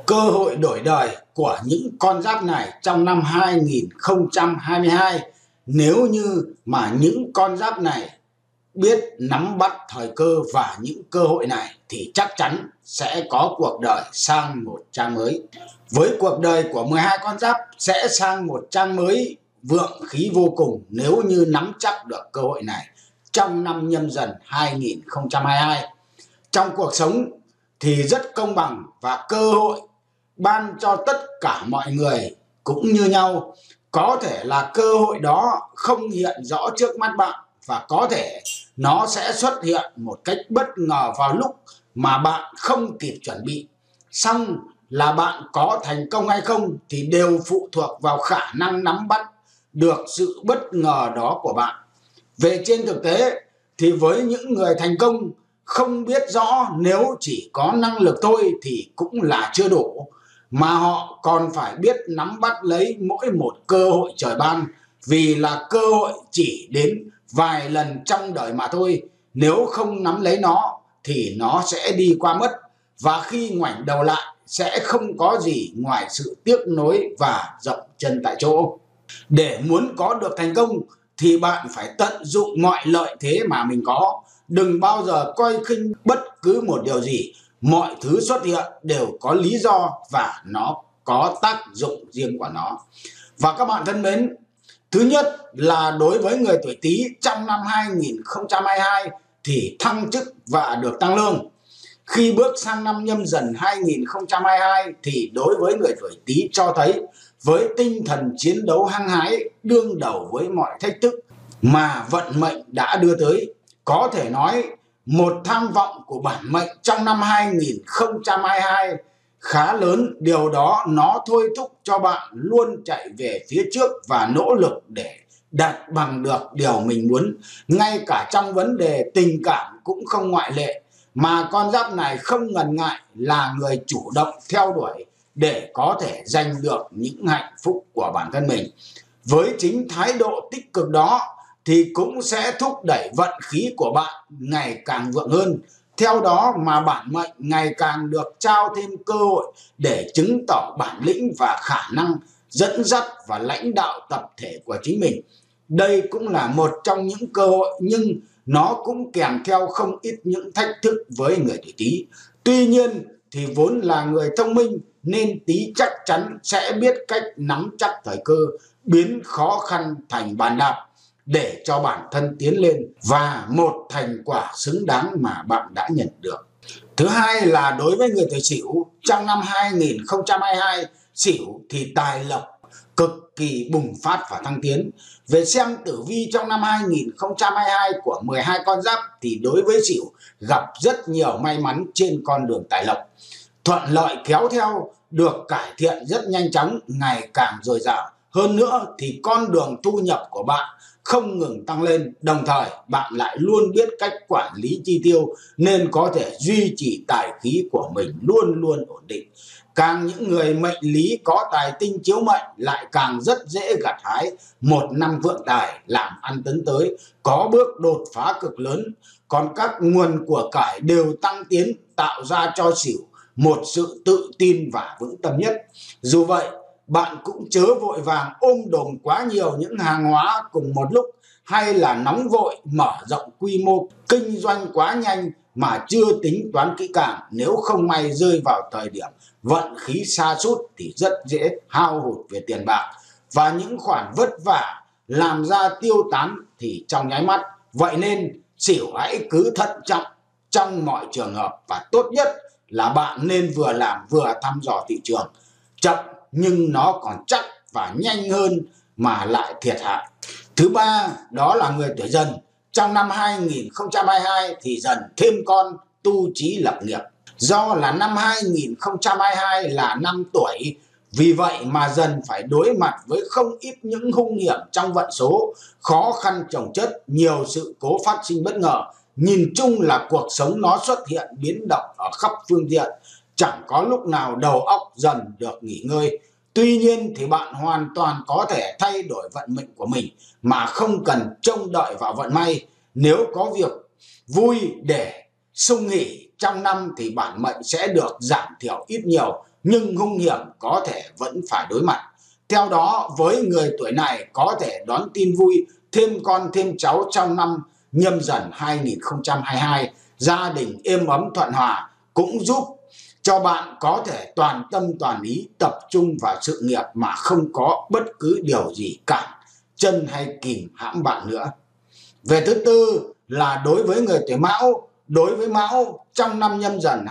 Cơ hội đổi đời của những con giáp này trong năm 2022, nếu như mà những con giáp này biết nắm bắt thời cơ và những cơ hội này thì chắc chắn sẽ có cuộc đời sang một trang mới. Với cuộc đời của 12 con giáp sẽ sang một trang mới vượng khí vô cùng nếu như nắm chắc được cơ hội này trong năm Nhâm Dần 2022. Trong cuộc sống thì rất công bằng và cơ hội ban cho tất cả mọi người cũng như nhau. Có thể là cơ hội đó không hiện rõ trước mắt bạn và có thể nó sẽ xuất hiện một cách bất ngờ vào lúc mà bạn không kịp chuẩn bị. Song là bạn có thành công hay không thì đều phụ thuộc vào khả năng nắm bắt được sự bất ngờ đó của bạn. Về trên thực tế thì với những người thành công không biết rõ nếu chỉ có năng lực thôi thì cũng là chưa đủ, mà họ còn phải biết nắm bắt lấy mỗi một cơ hội trời ban, vì là cơ hội chỉ đến vài lần trong đời mà thôi. Nếu không nắm lấy nó thì nó sẽ đi qua mất, và khi ngoảnh đầu lại sẽ không có gì ngoài sự tiếc nuối và dậm chân tại chỗ. Để muốn có được thành công thì bạn phải tận dụng mọi lợi thế mà mình có. Đừng bao giờ coi khinh bất cứ một điều gì. Mọi thứ xuất hiện đều có lý do và nó có tác dụng riêng của nó. Và các bạn thân mến, thứ nhất là đối với người tuổi Tý trong năm 2022 thì thăng chức và được tăng lương. Khi bước sang năm Nhâm Dần 2022 thì đối với người tuổi Tý cho thấy với tinh thần chiến đấu hăng hái, đương đầu với mọi thách thức mà vận mệnh đã đưa tới. Có thể nói một tham vọng của bản mệnh trong năm 2022 khá lớn. Điều đó nó thôi thúc cho bạn luôn chạy về phía trước và nỗ lực để đạt bằng được điều mình muốn. Ngay cả trong vấn đề tình cảm cũng không ngoại lệ, mà con giáp này không ngần ngại là người chủ động theo đuổi để có thể giành được những hạnh phúc của bản thân mình. Với chính thái độ tích cực đó thì cũng sẽ thúc đẩy vận khí của bạn ngày càng vượng hơn. Theo đó mà bản mệnh ngày càng được trao thêm cơ hội để chứng tỏ bản lĩnh và khả năng dẫn dắt và lãnh đạo tập thể của chính mình. Đây cũng là một trong những cơ hội, nhưng nó cũng kèm theo không ít những thách thức với người tuổi Tý. Tuy nhiên thì vốn là người thông minh nên Tý chắc chắn sẽ biết cách nắm chắc thời cơ, biến khó khăn thành bàn đạp để cho bản thân tiến lên và một thành quả xứng đáng mà bạn đã nhận được. Thứ hai là đối với người tuổi Sửu trong năm 2022, Sửu thì tài lộc cực kỳ bùng phát và thăng tiến. Về xem tử vi trong năm 2022 của 12 con giáp thì đối với Sửu gặp rất nhiều may mắn trên con đường tài lộc. Thuận lợi kéo theo được cải thiện rất nhanh chóng, ngày càng dồi dào. Hơn nữa thì con đường thu nhập của bạn không ngừng tăng lên, đồng thời bạn lại luôn biết cách quản lý chi tiêu nên có thể duy trì tài khí của mình luôn luôn ổn định. Càng những người mệnh lý có tài tinh chiếu mệnh lại càng rất dễ gặt hái một năm vượng tài, làm ăn tấn tới, có bước đột phá cực lớn. Còn các nguồn của cải đều tăng tiến, tạo ra cho Sửu một sự tự tin và vững tâm nhất. Dù vậy, bạn cũng chớ vội vàng ôm đồm quá nhiều những hàng hóa cùng một lúc, hay là nóng vội mở rộng quy mô kinh doanh quá nhanh mà chưa tính toán kỹ càng. Nếu không may rơi vào thời điểm vận khí sa sút thì rất dễ hao hụt về tiền bạc, và những khoản vất vả làm ra tiêu tán thì trong nháy mắt. Vậy nên Sửu hãy cứ thận trọng trong mọi trường hợp, và tốt nhất là bạn nên vừa làm vừa thăm dò thị trường. Chậm nhưng nó còn chắc và nhanh hơn mà lại thiệt hại. Thứ ba đó là người tuổi Dần. Trong năm 2022 thì Dần thêm con tu chí lập nghiệp. Do là năm 2022 là năm tuổi, vì vậy mà Dần phải đối mặt với không ít những hung hiểm trong vận số, khó khăn chồng chất, nhiều sự cố phát sinh bất ngờ. Nhìn chung là cuộc sống nó xuất hiện biến động ở khắp phương diện, chẳng có lúc nào đầu óc Dần được nghỉ ngơi. Tuy nhiên thì bạn hoàn toàn có thể thay đổi vận mệnh của mình mà không cần trông đợi vào vận may. Nếu có việc vui để sung nghỉ trong năm thì bản mệnh sẽ được giảm thiểu ít nhiều nhưng hung hiểm có thể vẫn phải đối mặt. Theo đó, với người tuổi này có thể đón tin vui thêm con thêm cháu trong năm Nhâm Dần 2022, gia đình êm ấm thuận hòa, cũng giúp cho bạn có thể toàn tâm toàn ý tập trung vào sự nghiệp mà không có bất cứ điều gì cản chân hay kìm hãm bạn nữa. Về thứ tư là đối với người tuổi Mão. Đối với Mão, trong năm Nhâm Dần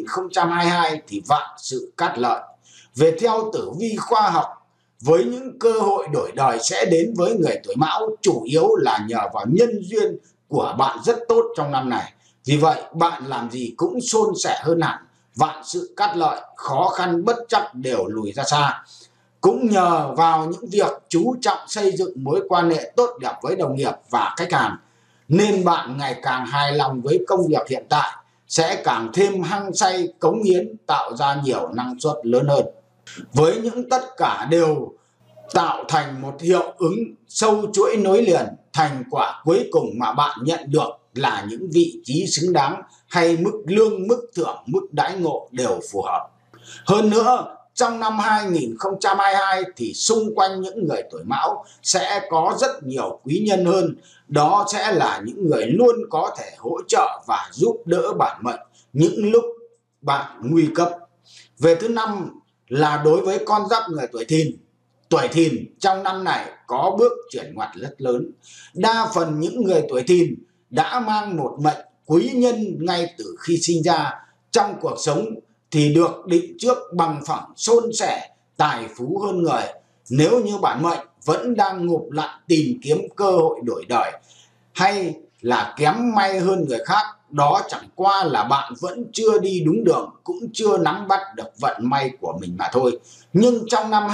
2022 thì vạn sự cát lợi. Về theo tử vi khoa học, với những cơ hội đổi đời sẽ đến với người tuổi Mão chủ yếu là nhờ vào nhân duyên của bạn rất tốt trong năm này. Vì vậy, bạn làm gì cũng suôn sẻ hơn hẳn, vạn sự cát lợi, khó khăn bất trắc đều lùi ra xa. Cũng nhờ vào những việc chú trọng xây dựng mối quan hệ tốt đẹp với đồng nghiệp và khách hàng, nên bạn ngày càng hài lòng với công việc hiện tại, sẽ càng thêm hăng say cống hiến, tạo ra nhiều năng suất lớn hơn. Với những tất cả đều tạo thành một hiệu ứng sâu chuỗi nối liền, thành quả cuối cùng mà bạn nhận được là những vị trí xứng đáng hay mức lương, mức thưởng, mức đãi ngộ đều phù hợp. Hơn nữa, trong năm 2022 thì xung quanh những người tuổi Mão sẽ có rất nhiều quý nhân hơn. Đó sẽ là những người luôn có thể hỗ trợ và giúp đỡ bản mệnh những lúc bạn nguy cấp. Về thứ năm là đối với con giáp người tuổi Thìn. Tuổi Thìn trong năm này có bước chuyển ngoặt rất lớn. Đa phần những người tuổi Thìn đã mang một mệnh quý nhân ngay từ khi sinh ra. Trong cuộc sống thì được định trước bằng phẳng, xôn xẻ, tài phú hơn người. Nếu như bản mệnh vẫn đang ngụp lặn tìm kiếm cơ hội đổi đời hay là kém may hơn người khác, đó chẳng qua là bạn vẫn chưa đi đúng đường, cũng chưa nắm bắt được vận may của mình mà thôi. Nhưng trong năm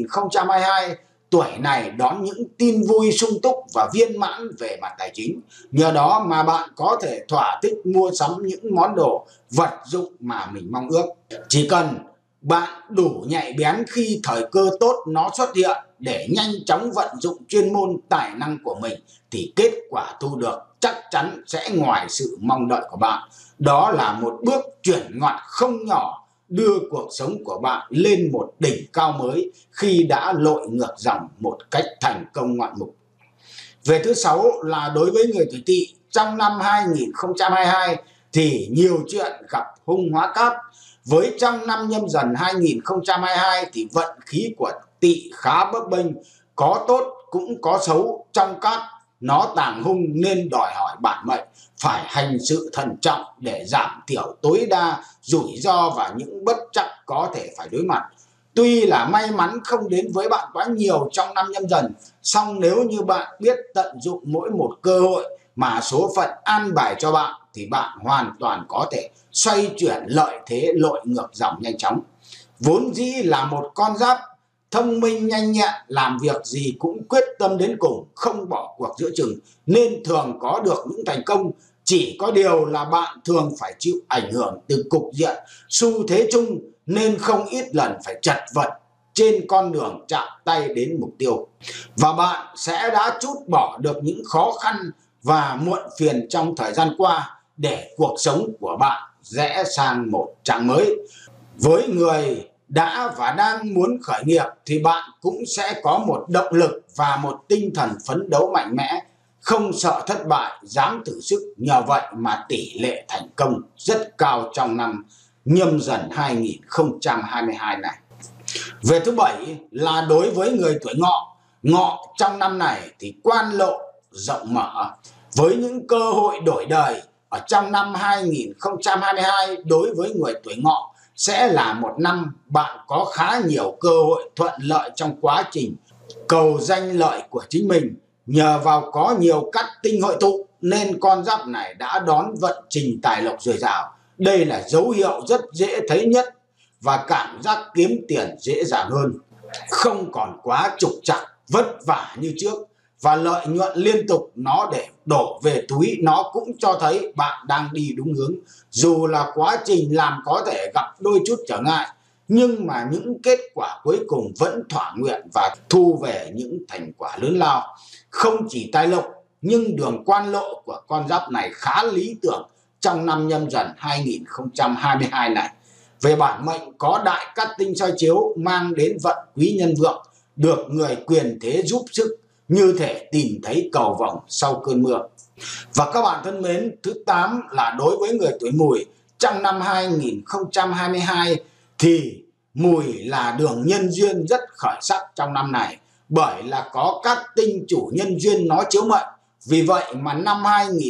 2022, tuổi này đón những tin vui sung túc và viên mãn về mặt tài chính. Nhờ đó mà bạn có thể thỏa thích mua sắm những món đồ vật dụng mà mình mong ước. Chỉ cần bạn đủ nhạy bén khi thời cơ tốt nó xuất hiện để nhanh chóng vận dụng chuyên môn tài năng của mình thì kết quả thu được chắc chắn sẽ ngoài sự mong đợi của bạn. Đó là một bước chuyển ngoặt không nhỏ, đưa cuộc sống của bạn lên một đỉnh cao mới khi đã lội ngược dòng một cách thành công ngoạn mục. Về thứ sáu là đối với người tuổi Tỵ. Trong năm 2022 thì nhiều chuyện gặp hung hóa cát. Với trong năm Nhâm Dần 2022 thì vận khí của Tỵ khá bấp bênh, có tốt cũng có xấu. Trong cát nó tàng hung nên đòi hỏi bản mệnh phải hành sự thận trọng để giảm thiểu tối đa rủi ro và những bất trắc có thể phải đối mặt. Tuy là may mắn không đến với bạn quá nhiều trong năm Nhâm Dần, song nếu như bạn biết tận dụng mỗi một cơ hội mà số phận an bài cho bạn thì bạn hoàn toàn có thể xoay chuyển lợi thế, lội ngược dòng nhanh chóng. Vốn dĩ là một con giáp thông minh nhanh nhẹn, làm việc gì cũng quyết tâm đến cùng, không bỏ cuộc giữa chừng nên thường có được những thành công. Chỉ có điều là bạn thường phải chịu ảnh hưởng từ cục diện, xu thế chung nên không ít lần phải chật vật trên con đường chạm tay đến mục tiêu. Và bạn sẽ đã trút bỏ được những khó khăn và muộn phiền trong thời gian qua để cuộc sống của bạn rẽ sang một trang mới. Với người đã và đang muốn khởi nghiệp thì bạn cũng sẽ có một động lực và một tinh thần phấn đấu mạnh mẽ, không sợ thất bại, dám thử sức. Nhờ vậy mà tỷ lệ thành công rất cao trong năm Nhâm Dần 2022 này. Về thứ bảy là đối với người tuổi Ngọ. Ngọ trong năm này thì quan lộ rộng mở, với những cơ hội đổi đời ở trong năm 2022 đối với người tuổi Ngọ sẽ là một năm bạn có khá nhiều cơ hội thuận lợi trong quá trình cầu danh lợi của chính mình. Nhờ vào có nhiều cát tinh hội tụ nên con giáp này đã đón vận trình tài lộc dồi dào. Đây là dấu hiệu rất dễ thấy nhất và cảm giác kiếm tiền dễ dàng hơn, không còn quá trục trặc vất vả như trước, và lợi nhuận liên tục nó để đổ về túi nó cũng cho thấy bạn đang đi đúng hướng. Dù là quá trình làm có thể gặp đôi chút trở ngại, nhưng mà những kết quả cuối cùng vẫn thỏa nguyện và thu về những thành quả lớn lao. Không chỉ tài lộc nhưng đường quan lộ của con giáp này khá lý tưởng trong năm Nhâm Dần 2022 này. Về bản mệnh có đại cát tinh soi chiếu mang đến vận quý nhân vượng, được người quyền thế giúp sức, như thể tìm thấy cầu vồng sau cơn mưa. Và các bạn thân mến, thứ 8 là đối với người tuổi Mùi trong năm 2022 thì Mùi là đường nhân duyên rất khởi sắc trong năm này, bởi là có các tinh chủ nhân duyên nó chiếu mệnh. Vì vậy mà năm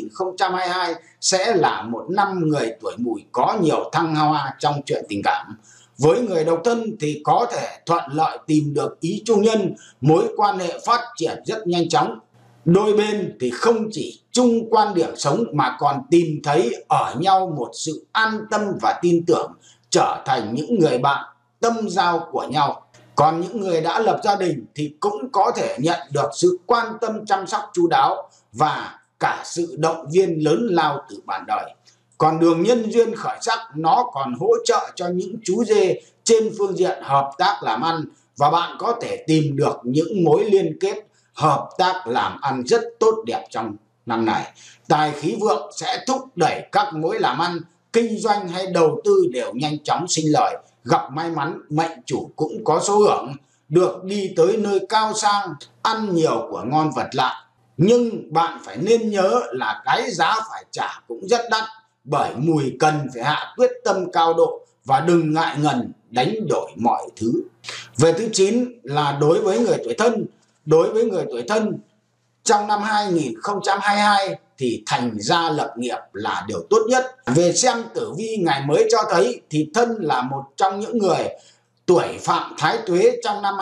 2022 sẽ là một năm người tuổi Mùi có nhiều thăng hoa trong chuyện tình cảm. Với người độc thân thì có thể thuận lợi tìm được ý chung nhân, mối quan hệ phát triển rất nhanh chóng. Đôi bên thì không chỉ chung quan điểm sống mà còn tìm thấy ở nhau một sự an tâm và tin tưởng, trở thành những người bạn tâm giao của nhau. Còn những người đã lập gia đình thì cũng có thể nhận được sự quan tâm chăm sóc chu đáo và cả sự động viên lớn lao từ bạn đời. Còn đường nhân duyên khởi sắc nó còn hỗ trợ cho những chú dê trên phương diện hợp tác làm ăn, và bạn có thể tìm được những mối liên kết hợp tác làm ăn rất tốt đẹp trong năm này. Tài khí vượng sẽ thúc đẩy các mối làm ăn, kinh doanh hay đầu tư đều nhanh chóng sinh lời, gặp may mắn, mệnh chủ cũng có số hưởng, được đi tới nơi cao sang, ăn nhiều của ngon vật lạ. Nhưng bạn phải nên nhớ là cái giá phải trả cũng rất đắt, bởi Mùi cần phải hạ quyết tâm cao độ và đừng ngại ngần đánh đổi mọi thứ. Về thứ 9 là đối với người tuổi Thân. Đối với người tuổi Thân trong năm 2022 thì thành gia lập nghiệp là điều tốt nhất. Về xem tử vi ngày mới cho thấy thì Thân là một trong những người tuổi phạm thái tuế trong năm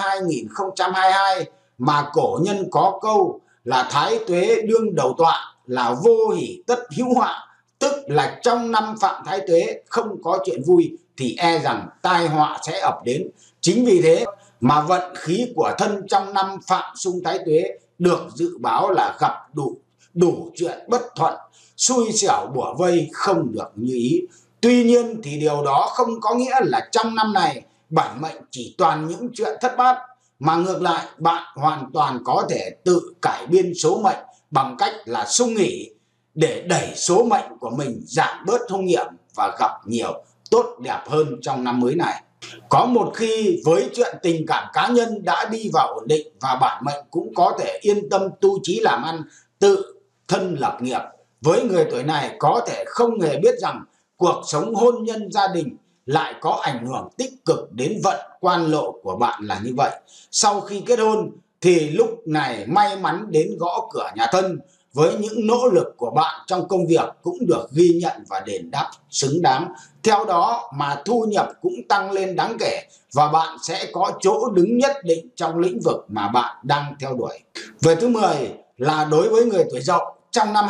2022, mà cổ nhân có câu là thái tuế đương đầu tọa, là vô hỷ tất hữu họa, tức là trong năm phạm thái tuế không có chuyện vui thì e rằng tai họa sẽ ập đến. Chính vì thế mà vận khí của Thân trong năm phạm xung thái tuế được dự báo là gặp đủ chuyện bất thuận, xui xẻo bủa vây không được như ý. Tuy nhiên thì điều đó không có nghĩa là trong năm này bản mệnh chỉ toàn những chuyện thất bát, mà ngược lại bạn hoàn toàn có thể tự cải biên số mệnh bằng cách là sung nghỉ để đẩy số mệnh của mình giảm bớt hung hiểm và gặp nhiều tốt đẹp hơn trong năm mới này. Có một khi với chuyện tình cảm cá nhân đã đi vào ổn định và bản mệnh cũng có thể yên tâm tu chí làm ăn, tự thân lập nghiệp. Với người tuổi này có thể không hề biết rằng cuộc sống hôn nhân gia đình lại có ảnh hưởng tích cực đến vận quan lộ của bạn là như vậy. Sau khi kết hôn thì lúc này may mắn đến gõ cửa nhà thân, với những nỗ lực của bạn trong công việc cũng được ghi nhận và đền đáp xứng đáng. Theo đó mà thu nhập cũng tăng lên đáng kể và bạn sẽ có chỗ đứng nhất định trong lĩnh vực mà bạn đang theo đuổi. Về thứ 10 là đối với người tuổi Dậu trong năm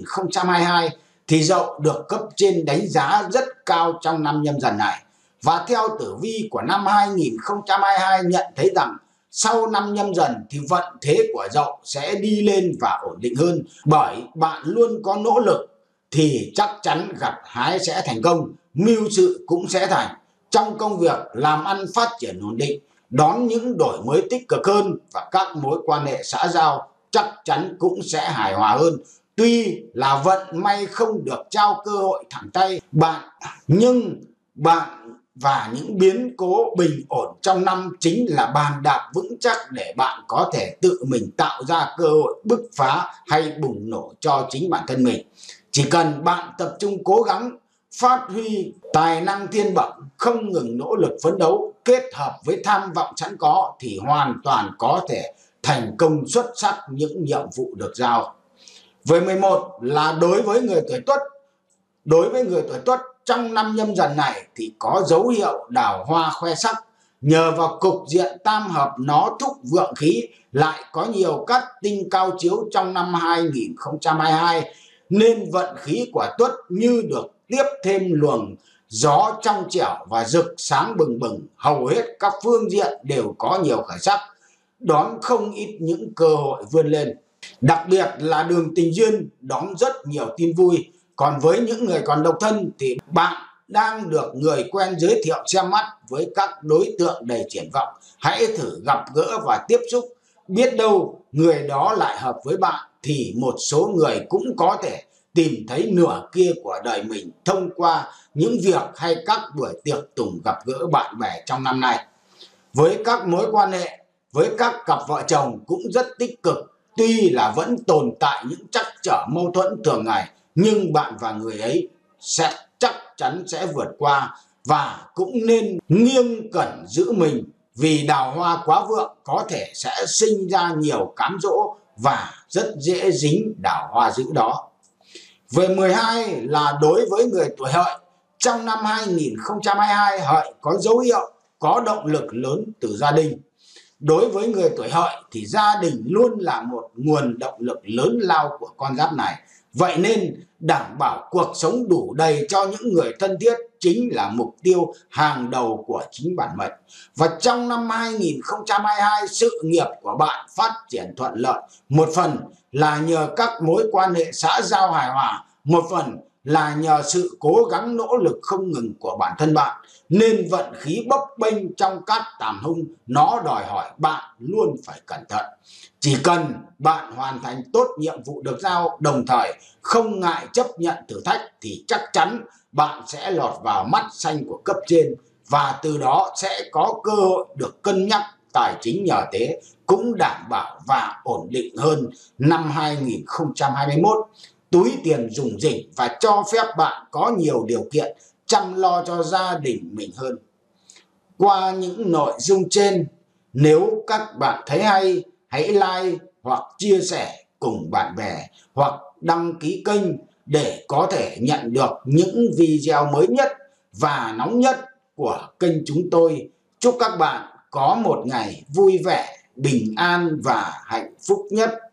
2022 thì Dậu được cấp trên đánh giá rất cao trong năm Nhâm Dần này. Và theo tử vi của năm 2022 nhận thấy rằng sau năm Nhâm Dần thì vận thế của Dậu sẽ đi lên và ổn định hơn, bởi bạn luôn có nỗ lực thì chắc chắn gặt hái sẽ thành công, mưu sự cũng sẽ thành. Trong công việc làm ăn phát triển ổn định, đón những đổi mới tích cực hơn và các mối quan hệ xã giao chắc chắn cũng sẽ hài hòa hơn. Tuy là vận may không được trao cơ hội thẳng tay bạn, nhưng bạn và những biến cố bình ổn trong năm chính là bàn đạp vững chắc để bạn có thể tự mình tạo ra cơ hội bứt phá hay bùng nổ cho chính bản thân mình. Chỉ cần bạn tập trung cố gắng, phát huy tài năng thiên bẩm, không ngừng nỗ lực phấn đấu, kết hợp với tham vọng sẵn có thì hoàn toàn có thể thành công xuất sắc những nhiệm vụ được giao. Về 11 là đối với người tuổi Tuất. Đối với người tuổi Tuất trong năm Nhâm Dần này thì có dấu hiệu đào hoa khoe sắc. Nhờ vào cục diện tam hợp nó thúc vượng khí, lại có nhiều các tinh cao chiếu trong năm 2022 nên vận khí của Tuất như được tiếp thêm luồng gió trong trẻo và rực sáng bừng bừng. Hầu hết các phương diện đều có nhiều khởi sắc, đón không ít những cơ hội vươn lên. Đặc biệt là đường tình duyên đón rất nhiều tin vui. Còn với những người còn độc thân thì bạn đang được người quen giới thiệu xem mắt với các đối tượng đầy triển vọng. Hãy thử gặp gỡ và tiếp xúc, biết đâu người đó lại hợp với bạn thì một số người cũng có thể tìm thấy nửa kia của đời mình thông qua những việc hay các buổi tiệc tùng gặp gỡ bạn bè trong năm nay. Với các mối quan hệ với các cặp vợ chồng cũng rất tích cực, tuy là vẫn tồn tại những trắc trở mâu thuẫn thường ngày, nhưng bạn và người ấy chắc chắn sẽ vượt qua, và cũng nên nghiêng cẩn giữ mình, vì đào hoa quá vượng có thể sẽ sinh ra nhiều cám dỗ và rất dễ dính đào hoa dữ đó. Về 12 là đối với người tuổi Hợi, trong năm 2022 Hợi có dấu hiệu có động lực lớn từ gia đình. Đối với người tuổi Hợi thì gia đình luôn là một nguồn động lực lớn lao của con giáp này. Vậy nên đảm bảo cuộc sống đủ đầy cho những người thân thiết chính là mục tiêu hàng đầu của chính bản mệnh. Và trong năm 2022, sự nghiệp của bạn phát triển thuận lợi. Một phần là nhờ các mối quan hệ xã giao hài hòa, một phần là nhờ sự cố gắng nỗ lực không ngừng của bản thân bạn. Nên vận khí bấp bênh trong cát tàm hung, nó đòi hỏi bạn luôn phải cẩn thận. Chỉ cần bạn hoàn thành tốt nhiệm vụ được giao, đồng thời không ngại chấp nhận thử thách, thì chắc chắn bạn sẽ lọt vào mắt xanh của cấp trên, và từ đó sẽ có cơ hội được cân nhắc tài chính nhờ thế cũng đảm bảo và ổn định hơn năm 2021. Túi tiền rủng rỉnh và cho phép bạn có nhiều điều kiện chăm lo cho gia đình mình hơn. Qua những nội dung trên, nếu các bạn thấy hay, hãy like hoặc chia sẻ cùng bạn bè, hoặc đăng ký kênh để có thể nhận được những video mới nhất và nóng nhất của kênh chúng tôi. Chúc các bạn có một ngày vui vẻ, bình an và hạnh phúc nhất.